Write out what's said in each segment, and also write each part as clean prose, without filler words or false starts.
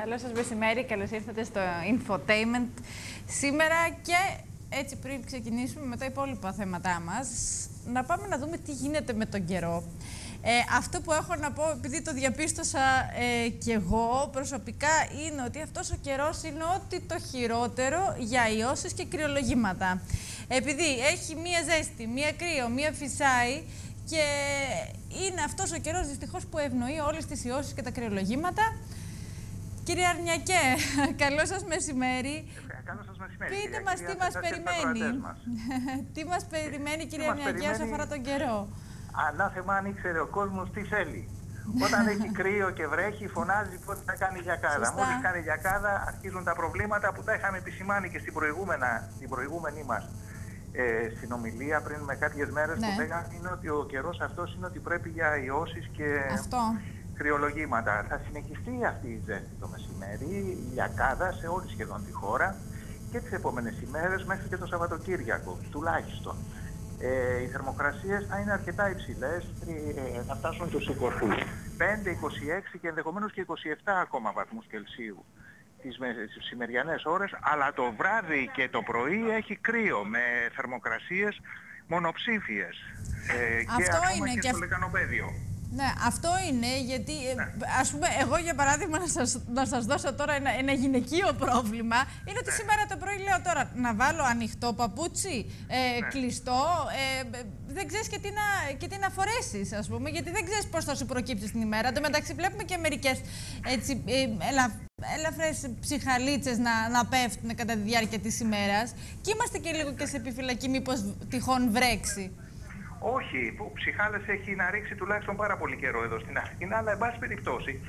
Καλό σας μεσημέρι, καλώς ήρθατε στο Infotainment. Σήμερα και έτσι πριν ξεκινήσουμε με τα υπόλοιπα θέματά μας, να πάμε να δούμε τι γίνεται με τον καιρό. Αυτό που έχω να πω, επειδή το διαπίστωσα κι εγώ προσωπικά, είναι ότι αυτός ο καιρός είναι ό,τι το χειρότερο για ιώσεις και κρυολογήματα. Επειδή έχει μία ζέστη, μία κρύο, μία φυσάει και είναι αυτός ο καιρός δυστυχώς που ευνοεί όλες τις ιώσεις και τα κρυολογήματα. Κύριε Αρνιακέ, καλό σας μεσημέρι. Καλό σας μεσημέρι. Πείτε μας τι μας περιμένει. Τι μας περιμένει, κύριε Αρνιακέ, όσο αφορά τον καιρό. Ανάθεμα αν ήξερε ο κόσμος τι θέλει. Όταν έχει κρύο και βρέχει, φωνάζει πότε θα κάνει γιακάδα. Μόλις κάνει γιακάδα, αρχίζουν τα προβλήματα που τα είχαμε επισημάνει και στην προηγούμενη μας συνομιλία πριν με κάποιες μέρες, που λέγαμε είναι ότι ο καιρός αυτός είναι ότι πρέπει για ιώσεις και κρυολογήματα. Θα συνεχιστεί αυτή η ζέστη το μεσημέρι, η γιακάδα σε όλη σχεδόν τη χώρα και τις επόμενες ημέρες μέχρι και το Σαββατοκύριακο, τουλάχιστον. Οι θερμοκρασίες θα είναι αρκετά υψηλές, θα φτάσουν τους 25, 26 και ενδεχομένως και 27 ακόμα βαθμούς Κελσίου τις σημεριανές ώρες, αλλά το βράδυ και το πρωί έχει κρύο με θερμοκρασίες μονοψήφιες και ακόμα και στο λεκανοπέδιο. Ναι, αυτό είναι γιατί, ας πούμε, εγώ για παράδειγμα να σας δώσω τώρα ένα γυναικείο πρόβλημα, είναι ότι σήμερα το πρωί λέω τώρα να βάλω ανοιχτό παπούτσι, κλειστό, δεν ξέρεις και τι να φορέσεις, ας πούμε, γιατί δεν ξέρεις πώς θα σου προκύψει στην ημέρα. Εν τω μεταξύ βλέπουμε και μερικές έτσι, ελαφρές ψυχαλίτσες να πέφτουν κατά τη διάρκεια της ημέρας και είμαστε και λίγο και σε επιφυλακή μήπως τυχόν βρέξει. Όχι, που ψυχάλες έχει να ρίξει τουλάχιστον πάρα πολύ καιρό εδώ στην Αθήνα, αλλά εν πάση περιπτώσει.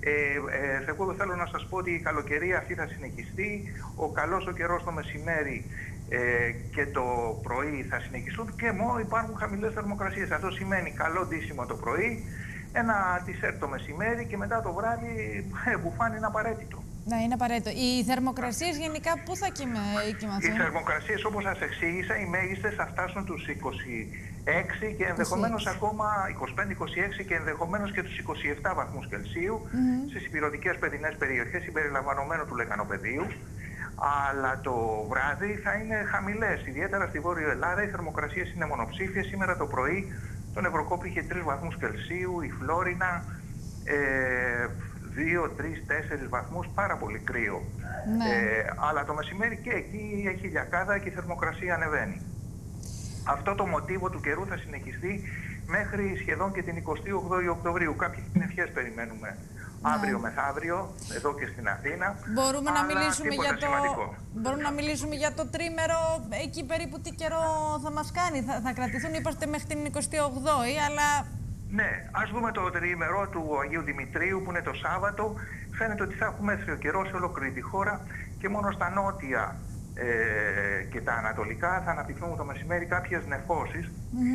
Εγώ θέλω να σας πω ότι η καλοκαιρία αυτή θα συνεχιστεί, ο καιρός το μεσημέρι και το πρωί θα συνεχιστούν και μόνο υπάρχουν χαμηλές θερμοκρασίες. Αυτό σημαίνει καλό ντύσιμο το πρωί, ένα τισέρ το μεσημέρι και μετά το βράδυ μπουφάν είναι απαραίτητο. Ναι, είναι απαραίτητο. Οι θερμοκρασίες γενικά πού θα κοιμαθούν? Οι θερμοκρασίες, όπως σας εξήγησα, οι μέγιστες θα φτάσουν τους 26 και ενδεχομένως ακόμα 25-26 και ενδεχομένως και τους 27 βαθμούς Κελσίου στις ηπειρωτικές παιδινές περιοχές συμπεριλαμβανομένου του λεκανοπεδίου. Αλλά το βράδυ θα είναι χαμηλές, ιδιαίτερα στη Βόρειο Ελλάδα οι θερμοκρασίες είναι μονοψήφιες. Σήμερα το πρωί τον Ευρωκόπη είχε 3 βαθμούς Κελσίου, η Φλόρινα 2, 3, 4 βαθμούς, πάρα πολύ κρύο. Ναι. Αλλά το μεσημέρι και εκεί έχει γιακάδα και η θερμοκρασία ανεβαίνει. Αυτό το μοτίβο του καιρού θα συνεχιστεί μέχρι σχεδόν και την 28η Οκτωβρίου. Κάποιες ευχές περιμένουμε αύριο μεθαύριο, εδώ και στην Αθήνα. Μπορούμε να μιλήσουμε για το τρίμερο, εκεί περίπου τι καιρό θα μας κάνει, θα κρατηθούν, είπατε μέχρι την 28η, αλλά... Ναι, ας δούμε το τριήμερο του Αγίου Δημητρίου που είναι το Σάββατο. Φαίνεται ότι θα έχουμε έθριο καιρό σε ολόκληρη τη χώρα και μόνο στα νότια και τα ανατολικά θα αναπτυχθούν το μεσημέρι κάποιες νεφώσεις.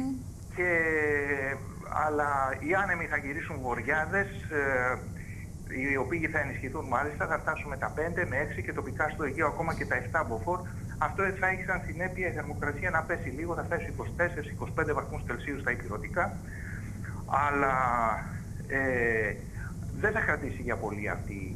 Αλλά οι άνεμοι θα γυρίσουν βορειάδες, οι οποίοι θα ενισχυθούν μάλιστα, θα φτάσουμε τα 5 με 6 και τοπικά στο Αιγαίο ακόμα και τα 7 μποφόρ. Αυτό θα έχει σαν συνέπεια η θερμοκρασία να πέσει λίγο, θα φτάσει 24-25 βαθμούς Κελσίου στα ηπειρωτικά. Αλλά δεν θα κρατήσει για πολύ αυτή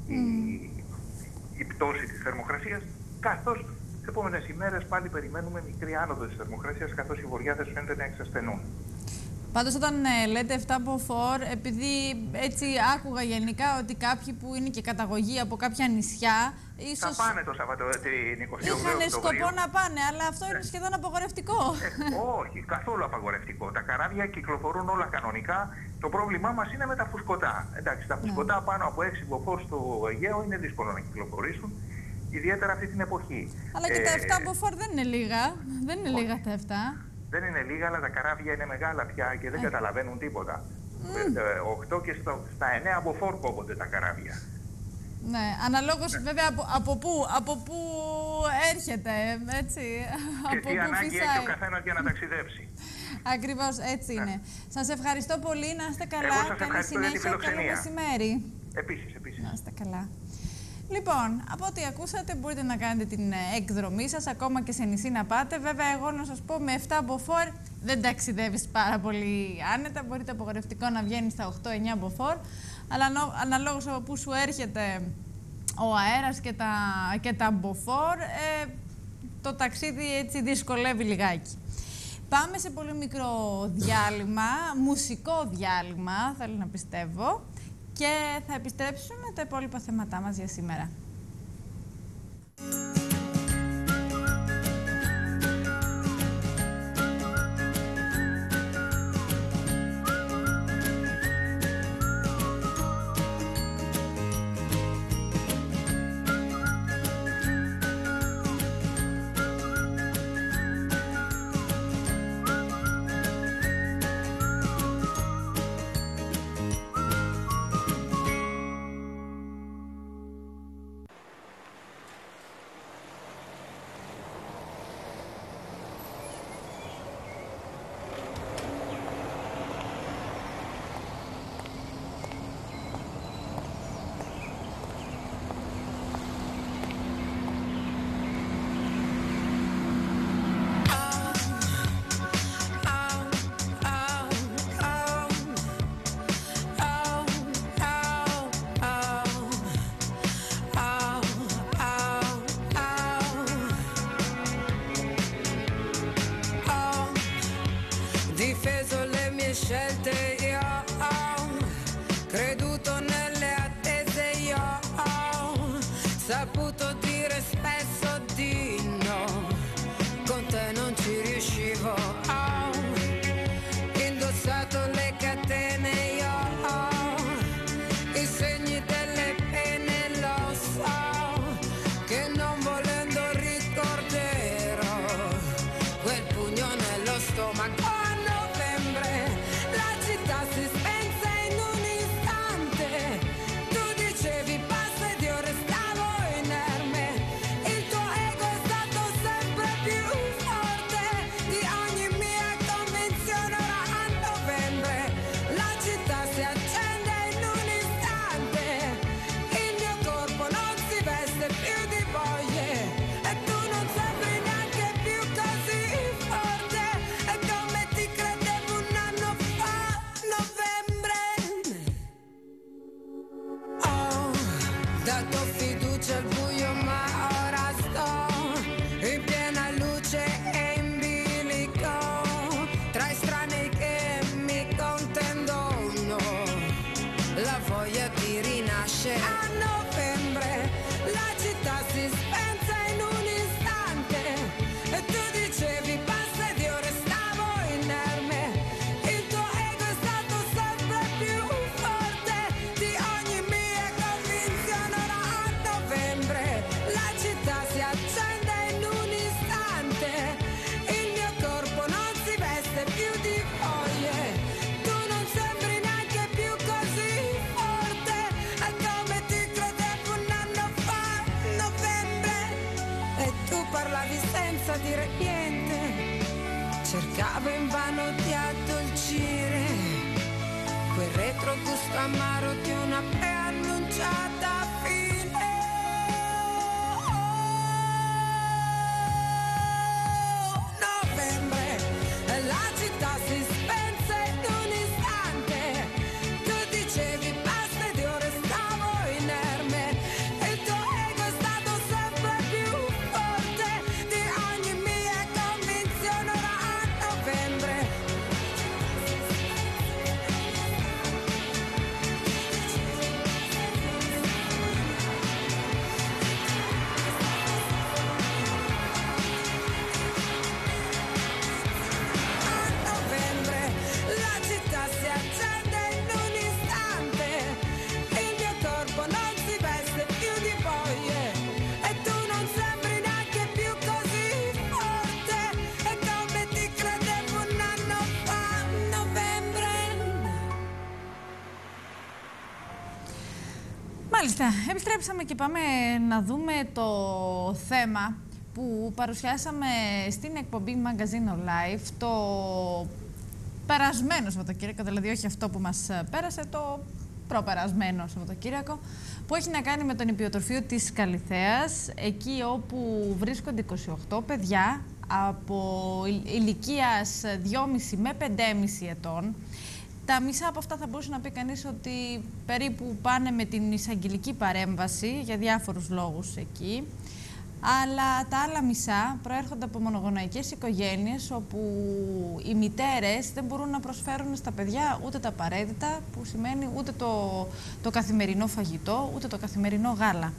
η πτώση της θερμοκρασίας, καθώς τις επόμενες ημέρες πάλι περιμένουμε μικρή άνοδο της θερμοκρασίας, καθώς οι βορειάδες φαίνεται να εξασθενούν. Πάντως όταν λέτε 7 μποφόρ, επειδή έτσι άκουγα γενικά ότι κάποιοι που είναι και καταγωγή από κάποια νησιά, ίσως... Θα πάνε το την 28η Είχαν σκοπό να πάνε, αλλά αυτό είναι σχεδόν απαγορευτικό. Όχι, καθόλου απαγορευτικό. Τα καράβια κυκλοφορούν όλα κανονικά. Το πρόβλημά μας είναι με τα φουσκωτά. Εντάξει, τα φουσκωτά πάνω από 6 μποφόρ στο Αιγαίο είναι δύσκολο να κυκλοφορήσουν, ιδιαίτερα αυτή την εποχή. Αλλά και τα 7 μποφόρ δεν είναι λίγα. Δεν είναι λίγα τα 7. Δεν είναι λίγα, αλλά τα καράβια είναι μεγάλα πια και δεν καταλαβαίνουν τίποτα. 8 και στα 9 μποφόρ κόβονται τα καράβια. Ναι, αναλόγως βέβαια από πού έρχεται, έτσι. Και τι ανάγκη έχει ο καθένας για να ταξιδέψει. Ακριβώς, έτσι είναι. Σας ευχαριστώ πολύ, να είστε καλά. Καλή συνέχεια, καλό μεσημέρι. Επίσης. Να είστε καλά. Λοιπόν, από ό,τι ακούσατε μπορείτε να κάνετε την εκδρομή σας, ακόμα και σε νησί να πάτε. Βέβαια, εγώ να σας πω, με 7 μποφόρ δεν ταξιδεύεις πάρα πολύ άνετα. Μπορείτε απογορευτικό να βγαίνει στα 8-9 μποφόρ, αλλά αναλόγως από πού σου έρχεται ο αέρας και τα μποφόρ, το ταξίδι έτσι δυσκολεύει λιγάκι. Πάμε σε πολύ μικρό διάλειμμα, μουσικό διάλειμμα, θέλω να πιστεύω, και θα επιστρέψουμε με τα υπόλοιπα θέματά μας για σήμερα. Difeso le mie scelte, io ho creduto nelle attese, io ho saputo dire spesso di no, con te non ci riuscivo, ho indossato le catene, io ho i segni delle pene, lo so, che non volendo ricorderò quel pugno nello stomaco. Dato fiducia al buio, ma ora sto in piena luce e in bilico, tra estranei che mi contendono la voglia di rinascere. A novembre la città si spense in un istante e tu dicevi basta ed io restavo inerme. Il tuo ego è stato sempre più forte di ogni mia convinzione. La città si accende in un istante, il mio corpo non si veste più di foglie, tu non sembri neanche più così forte, è come ti credevo un anno fa, novembre, e tu parlavi senza dire niente, cercavo invano di addolcire quel retrogusto amaro di una preannunciata fine. La città si spense in un istante, tu dicevi basta ed io restavo inerme, il tuo ego è stato sempre più forte di ogni mia convinzione. Ora a novembre Μάλιστα, επιστρέψαμε και πάμε να δούμε το θέμα που παρουσιάσαμε στην εκπομπή Magazine Live το περασμένο Σαββατοκύριακο, δηλαδή όχι αυτό που μας πέρασε, το προπερασμένο Σαββατοκύριακο, που έχει να κάνει με τον νηπιοτροφείο της Καλιθέας, εκεί όπου βρίσκονται 28 παιδιά από ηλικίας 2,5 με 5,5 ετών, Τα μισά από αυτά θα μπορούσε να πει κανείς ότι περίπου πάνε με την εισαγγελική παρέμβαση για διάφορους λόγους εκεί. Αλλά τα άλλα μισά προέρχονται από μονογονεϊκές οικογένειες όπου οι μητέρες δεν μπορούν να προσφέρουν στα παιδιά ούτε τα απαραίτητα, που σημαίνει ούτε το καθημερινό φαγητό, ούτε το καθημερινό γάλα.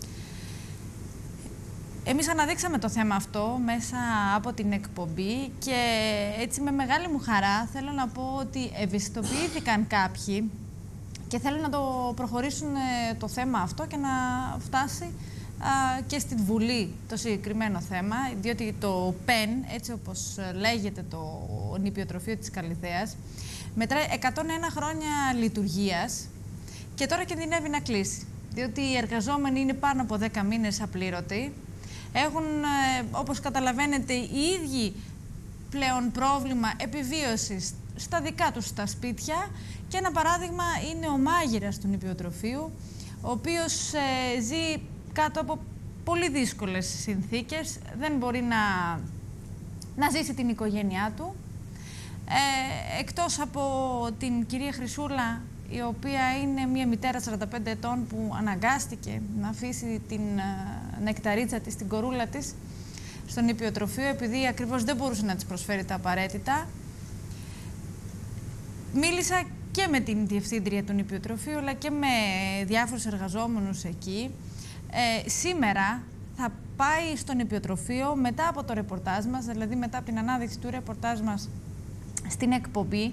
Εμείς αναδείξαμε το θέμα αυτό μέσα από την εκπομπή και έτσι με μεγάλη μου χαρά θέλω να πω ότι ευαισθητοποιήθηκαν κάποιοι και θέλουν να το προχωρήσουν το θέμα αυτό και να φτάσει και στην Βουλή το συγκεκριμένο θέμα, διότι το ΠΕΝ, έτσι όπως λέγεται το νηπιοτροφείο της Καλιθέας, μετράει 101 χρόνια λειτουργίας και τώρα κινδυνεύει να κλείσει, διότι οι εργαζόμενοι είναι πάνω από 10 μήνες απλήρωτοι. Έχουν, όπως καταλαβαίνετε, οι ίδιοι πλέον πρόβλημα επιβίωσης στα δικά τους τα σπίτια και ένα παράδειγμα είναι ο μάγειρας του νηπιοτροφείου, ο οποίος ζει κάτω από πολύ δύσκολες συνθήκες, δεν μπορεί να ζήσει την οικογένειά του. Εκτός από την κυρία Χρυσούλα, η οποία είναι μια μητέρα 45 ετών που αναγκάστηκε να αφήσει την νεκταρίτσα της, την κορούλα της, στον νηπιοτροφείο, επειδή ακριβώς δεν μπορούσε να της προσφέρει τα απαραίτητα. Μίλησα και με την διευθύντρια του νηπιοτροφείου, αλλά και με διάφορους εργαζόμενους εκεί. Σήμερα θα πάει στο νηπιοτροφείο μετά από το ρεπορτάζ μας, δηλαδή μετά από την ανάδειξη του ρεπορτάζ μας στην εκπομπή,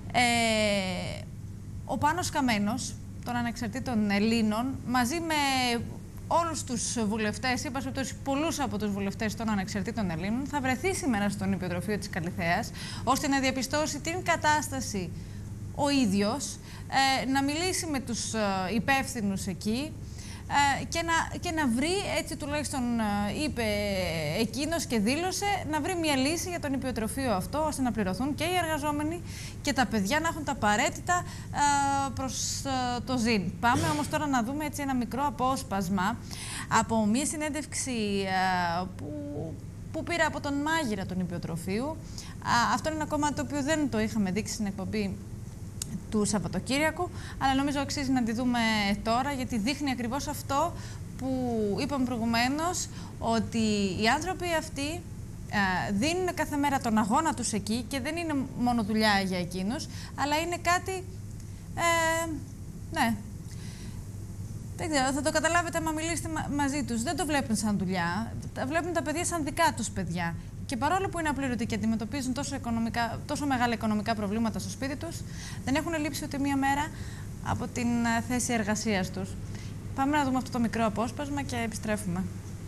ο Πάνος Καμένος των Ανεξαρτήτων Ελλήνων, μαζί με όλους τους βουλευτές, είπα ότι πολλούς από τους βουλευτές των Ανεξαρτήτων Ελλήνων, θα βρεθεί σήμερα στο νηπιοτροφείο της Καλιθέας, ώστε να διαπιστώσει την κατάσταση ο ίδιος, να μιλήσει με τους υπεύθυνους εκεί, και να βρει, έτσι τουλάχιστον είπε εκείνος και δήλωσε, να βρει μια λύση για το νηπιοτροφείο αυτό, ώστε να πληρωθούν και οι εργαζόμενοι και τα παιδιά να έχουν τα απαραίτητα προς το ζήν. Πάμε όμως τώρα να δούμε έτσι ένα μικρό απόσπασμα από μια συνέντευξη που πήρα από τον μάγειρα του νηπιοτροφείου. Αυτό είναι ένα κομμάτι το οποίο δεν το είχαμε δείξει στην εκπομπή του Σαββατοκύριακου, αλλά νομίζω αξίζει να τη δούμε τώρα, γιατί δείχνει ακριβώς αυτό που είπαμε προηγουμένως, ότι οι άνθρωποι αυτοί δίνουν κάθε μέρα τον αγώνα τους εκεί και δεν είναι μόνο δουλειά για εκείνους, αλλά είναι κάτι, ναι, δεν ξέρω, θα το καταλάβετε άμα μιλήσετε μαζί τους. Δεν το βλέπουν σαν δουλειά, βλέπουν τα παιδιά σαν δικά τους παιδιά. Και παρόλο που είναι απλήρωτοι και αντιμετωπίζουν τόσο μεγάλα οικονομικά προβλήματα στο σπίτι τους, δεν έχουν λείψει ούτε μία μέρα από την θέση εργασίας τους. Πάμε να δούμε αυτό το μικρό απόσπασμα και επιστρέφουμε.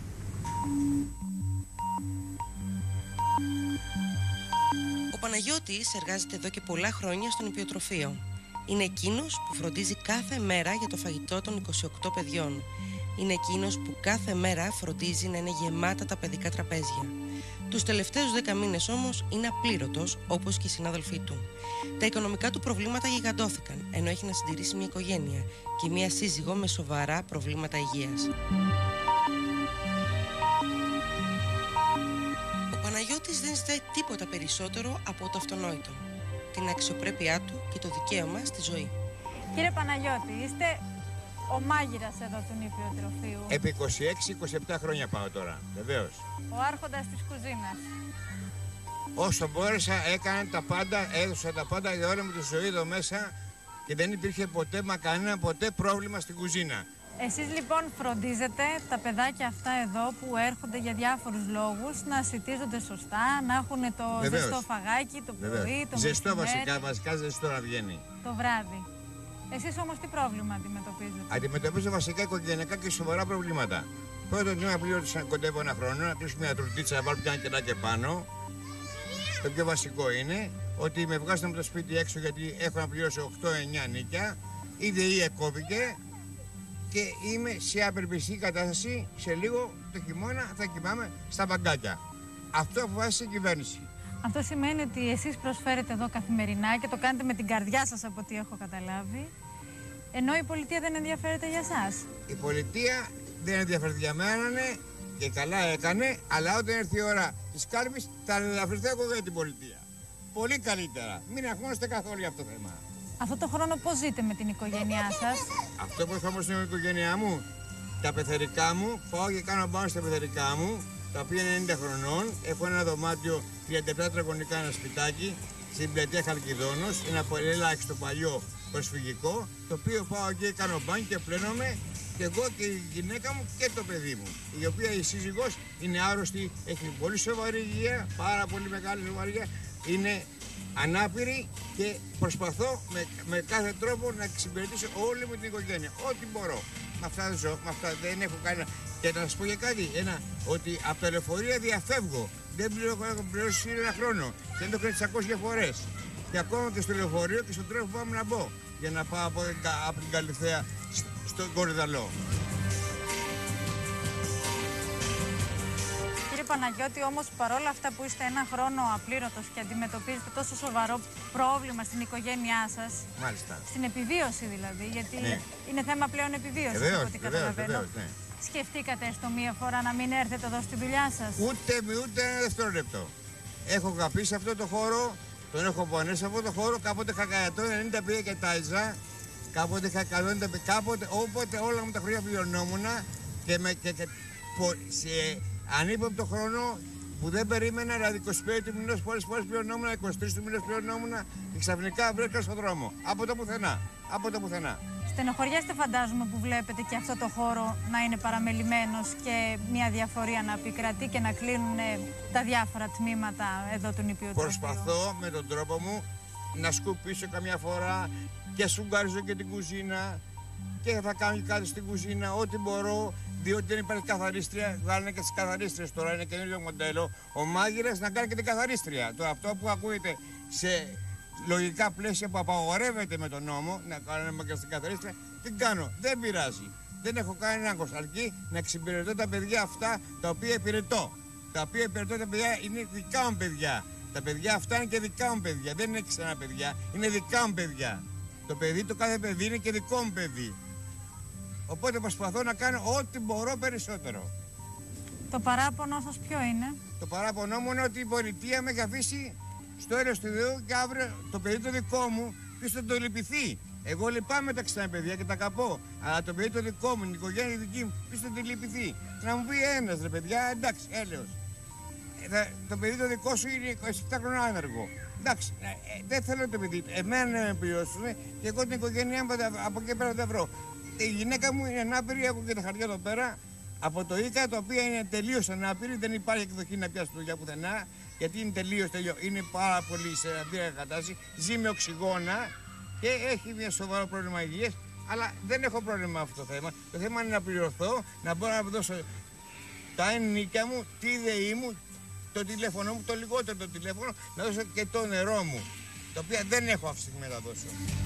Ο Παναγιώτης εργάζεται εδώ και πολλά χρόνια στο νηπιοτροφείο. Είναι εκείνος που φροντίζει κάθε μέρα για το φαγητό των 28 παιδιών. Είναι εκείνος που κάθε μέρα φροντίζει να είναι γεμάτα τα παιδικά τραπέζια. Τους τελευταίους 10 μήνες όμως είναι απλήρωτος, όπως και οι συνάδελφοί του. Τα οικονομικά του προβλήματα γιγαντώθηκαν, ενώ έχει να συντηρήσει μια οικογένεια και μια σύζυγο με σοβαρά προβλήματα υγείας. Ο Παναγιώτης δεν ζητάει τίποτα περισσότερο από το αυτονόητο, την αξιοπρέπειά του και το δικαίωμα στη ζωή. Κύριε Παναγιώτη, είστε ο μάγειρας εδώ του νηπιοτροφείου. Επί 26-27 χρόνια πάω τώρα, βεβαίως. Ο άρχοντας της κουζίνας. Όσο μπόρεσα έκανα τα πάντα, έδωσα τα πάντα για όλη μου τη ζωή εδώ μέσα και δεν υπήρχε ποτέ ποτέ πρόβλημα στην κουζίνα. Εσείς λοιπόν φροντίζετε τα παιδάκια αυτά εδώ που έρχονται για διάφορους λόγους να σιτίζονται σωστά, να έχουν το ζεστό φαγάκι το πρωί, το ζεστό μεσημέρι, βασικά ζεστό να βγαίνει. Το βράδυ. Εσείς όμως τι πρόβλημα αντιμετωπίζετε? Αντιμετωπίζω βασικά οικογενειακά και σοβαρά προβλήματα. Πρώτον, είμαι απλήρωτος, κοντεύω ένα χρόνο, να κλείσω μια τουρτίτσα, να βάλω ένα κελάκι πάνω. Το πιο βασικό είναι ότι με βγάζουν από το σπίτι έξω γιατί έχω να πληρώσω 8-9 νίκια. Η ΔΕΗ εκόπηκε και είμαι σε απελπιστική κατάσταση. Σε λίγο το χειμώνα θα κοιμάμαι στα μπαγκάκια. Αυτό αποφάσισε η κυβέρνηση. Αυτό σημαίνει ότι εσείς προσφέρετε εδώ καθημερινά και το κάνετε με την καρδιά σας από ό,τι έχω καταλάβει, ενώ η πολιτεία δεν ενδιαφέρεται για εσάς. Η πολιτεία δεν ενδιαφέρεται για μένα, ναι, και καλά έκανε, αλλά όταν έρθει η ώρα της κάλπης θα ενδιαφερθώ εγώ για την πολιτεία. πολύ καλύτερα. Μην αγχώνεστε καθόλου για αυτό το θέμα. Αυτό το χρόνο πώς ζείτε με την οικογένειά σας? Αυτό που έχω όμως στην οικογένειά μου, τα πεθερικά μου, πάω και κάνω μπάνιο στα πεθερικά μου, τα οποία είναι 90 χρονών. Έχω ένα δωμάτιο 37 τετραγωνικά, ένα σπιτάκι στην πλατεία Χαλκιδόνος, ένα πολύ ελάχιστο παλιό προσφυγικό, το οποίο πάω εκεί, κάνω μπάνιο και πλένομαι και εγώ και η γυναίκα μου και το παιδί μου, η οποία η σύζυγος είναι άρρωστη, έχει πολύ σοβαρή υγεία, πάρα πολύ μεγάλη σοβαρή υγεία, είναι ανάπηρη και προσπαθώ με κάθε τρόπο να εξυπηρετήσω όλη μου την οικογένεια, ό,τι μπορώ. Με αυτά δεν ζω, με αυτά δεν έχω κανένα. Και να σας πω και κάτι, ότι από τα λεωφορεία διαφεύγω. Δεν έχω πληρώσει ένα χρόνο και δεν το κράτησα 200 φορές. Και ακόμα και στο λεωφορείο και στον τρόπο που πάμε να μπω για να πάω από την Καλυθέα στον Κορυδαλό. Κύριε Παναγιώτη, όμως παρόλα αυτά που είστε ένα χρόνο απλήρωτος και αντιμετωπίζετε τόσο σοβαρό πρόβλημα στην οικογένειά σας, μάλιστα, στην επιβίωση δηλαδή, γιατί ναι, είναι θέμα πλέον επιβίωσης, βεβαίως, από ό,τι καταλαβαίνω. ναι. Σκεφτήκατε έστω μία φορά να μην έρθετε εδώ στη δουλειά σας? Ούτε ένα δευτερόλεπτο. Έχω αγαπήσει αυτό το χώρο, τον έχω πονέσει αυτό το χώρο. Κάποτε είχα 190 πήγα και τάιζα. Κάποτε είχα 190, κάποτε, όποτε όλα μου τα χρόνια πληρωνόμουν και σε ανύποπτο χρόνο που δεν περίμενα, δηλαδή 25 του μηνός πολλές φορές πληρωνόμουν, 23 του μηνός πληρωνόμουν και ξαφνικά βρέθηκα στον δρόμο. Από το πουθενά. Από το πουθενά. Στενοχωριέστε, φαντάζομαι, που βλέπετε και αυτό το χώρο να είναι παραμελημένος και μια διαφορία να επικρατεί και να κλείνουν τα διάφορα τμήματα εδώ του νηπιοτροφείου. Προσπαθώ με τον τρόπο μου να σκουπίσω καμιά φορά και σουγκάριζω και την κουζίνα και θα κάνω και κάτι στην κουζίνα, ό,τι μπορώ, διότι δεν υπάρχει καθαρίστρια. Βγάλανε και τις καθαρίστριες τώρα, είναι καινούριο μοντέλο. Ο μάγειρας να κάνει και την καθαρίστρια. Το αυτό που ακούγεται σε λογικά πλαίσια που απαγορεύεται με τον νόμο, να κάνουμε και στην καθαρίστρια, την κάνω. Δεν πειράζει. Δεν έχω κανένα άγχος. Αρκεί να εξυπηρετώ τα παιδιά αυτά τα οποία υπηρετώ. Τα οποία υπηρετώ τα παιδιά είναι δικά μου παιδιά. Τα παιδιά αυτά είναι και δικά μου παιδιά. Δεν είναι ξένα παιδιά, είναι δικά μου παιδιά. Το παιδί, το κάθε παιδί είναι και δικό μου παιδί. Οπότε προσπαθώ να κάνω ό,τι μπορώ περισσότερο. Το παράπονο σας ποιο είναι? Το παράπονο μου είναι ότι η πολιτεία με έχει αφήσει στο έλεος του Θεού και αύριο το παιδί το δικό μου ποιος θα το λυπηθεί. Εγώ λυπάμαι τα ξένα παιδιά και τα καπώ. Αλλά το παιδί το δικό μου, η οικογένεια δική μου, ποιος θα το λυπηθεί. Να μου πει ένας ρε παιδιά, εντάξει, έλεος. Το παιδί το δικό σου είναι 27 χρόνια άνεργο. Εντάξει, δεν θέλω το παιδί. Εμένα να με πληρώσουν και εγώ την οικογένειά μου από εκεί πέρα δεν βρω. Η γυναίκα μου είναι ανάπηρη, έχω και τα χαρτιά εδώ πέρα από το ΙΚΑ, τα οποία είναι τελείως ανάπηρη. Δεν υπάρχει εκδοχή να πιάσει δουλειά πουθενά, γιατί είναι τελείως είναι πάρα πολύ σε αντίρρητα κατάσταση. Ζει με οξυγόνα και έχει μια σοβαρό πρόβλημα υγείας. Αλλά δεν έχω πρόβλημα με αυτό το θέμα. Το θέμα είναι να πληρωθώ, να μπορώ να δώσω τα ενίκια μου, τη ΔΕΗ μου, το τηλέφωνο μου, το λιγότερο το τηλέφωνο, να δώσω και το νερό μου, το οποίο δεν έχω αυτή τη στιγμή να δώσω.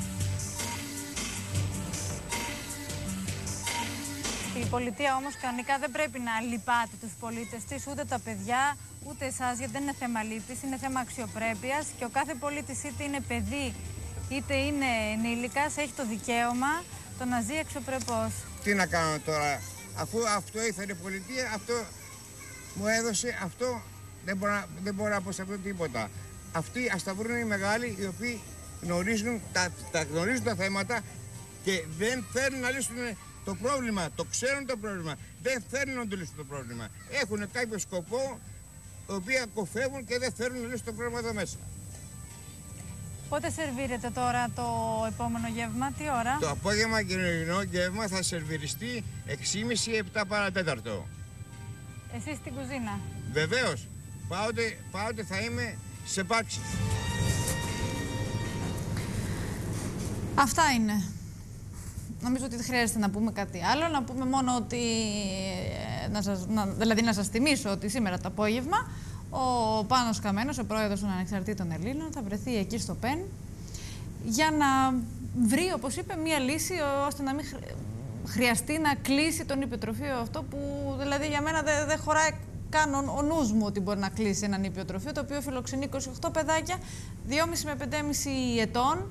Η πολιτεία όμως κανονικά δεν πρέπει να λυπάται τους πολίτες της, ούτε τα παιδιά, ούτε εσάς, γιατί δεν είναι θέμα λύπης, είναι θέμα αξιοπρέπειας και ο κάθε πολίτης, είτε είναι παιδί είτε είναι ενήλικας, έχει το δικαίωμα το να ζει αξιοπρεπώς. Τι να κάνω τώρα, αφού αυτό ήθελε η πολιτεία, αυτό μου έδωσε, αυτό δεν μπορώ να πω σε αυτό τίποτα. Αυτοί ας τα βρουν οι μεγάλοι, οι οποίοι γνωρίζουν τα θέματα και δεν θέλουν να λύσουν το πρόβλημα. Το ξέρουν το πρόβλημα. Δεν θέλουν να το λύσουν το πρόβλημα. Έχουν κάποιο σκοπό, οι οποίοι κοφεύουν και δεν θέλουν να λύσουν το πρόβλημα εδώ μέσα. Πότε σερβίρετε τώρα το επόμενο γεύμα, τι ώρα? Το απόγευμα κοινωνικό γεύμα θα σερβιριστεί 6.30-7 παρατέταρτο. Εσείς στην κουζίνα? Βεβαίως. Πάοτε θα είμαι σε πάξη. Αυτά είναι. Νομίζω ότι δεν χρειάζεται να πούμε κάτι άλλο, να πούμε μόνο ότι, δηλαδή να σας θυμίσω ότι σήμερα το απόγευμα ο Πάνος Καμένος, ο πρόεδρος των Ανεξαρτήτων Ελλήνων, θα βρεθεί εκεί στο ΠΕΝ για να βρει, όπως είπε, μία λύση ώστε να μην χρειαστεί να κλείσει το νηπιοτροφείο αυτό που δηλαδή για μένα δεν χωράει καν ο νους μου ότι μπορεί να κλείσει ένα νηπιοτροφείο το οποίο φιλοξενεί 28 παιδάκια 2,5 με 5,5 ετών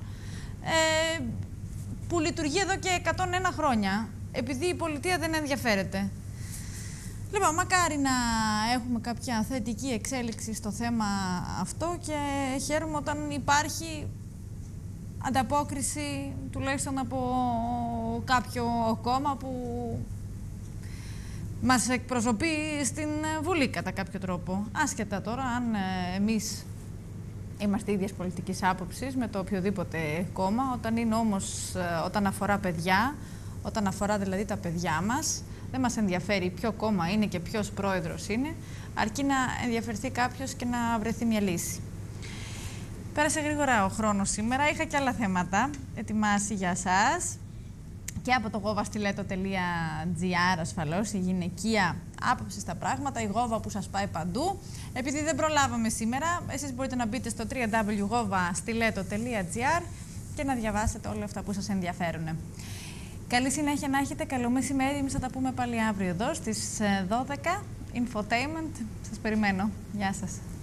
που λειτουργεί εδώ και 101 χρόνια επειδή η πολιτεία δεν ενδιαφέρεται. Λοιπόν, μακάρι να έχουμε κάποια θετική εξέλιξη στο θέμα αυτό και χαίρομαι όταν υπάρχει ανταπόκριση τουλάχιστον από κάποιο κόμμα που μας εκπροσωπεί στην Βουλή κατά κάποιο τρόπο. Άσχετα τώρα αν εμείς είμαστε ίδιες πολιτικής άποψης με το οποιοδήποτε κόμμα, όταν είναι όμως, όταν αφορά παιδιά, όταν αφορά δηλαδή τα παιδιά μας, δεν μας ενδιαφέρει ποιο κόμμα είναι και ποιος πρόεδρος είναι, αρκεί να ενδιαφερθεί κάποιος και να βρεθεί μια λύση. Πέρασε γρήγορα ο χρόνος σήμερα, είχα και άλλα θέματα ετοιμάσει για σας και από το govastileto.gr ασφαλώς, η γυναικεία άποψη στα πράγματα, η γόβα που σας πάει παντού. Επειδή δεν προλάβαμε σήμερα, εσείς μπορείτε να μπείτε στο www.govastileto.gr και να διαβάσετε όλα αυτά που σας ενδιαφέρουν. Καλή συνέχεια να έχετε, καλό μεσημέρι, εμείς θα τα πούμε πάλι αύριο εδώ στις 12. Infotainment, σας περιμένω. Γεια σας.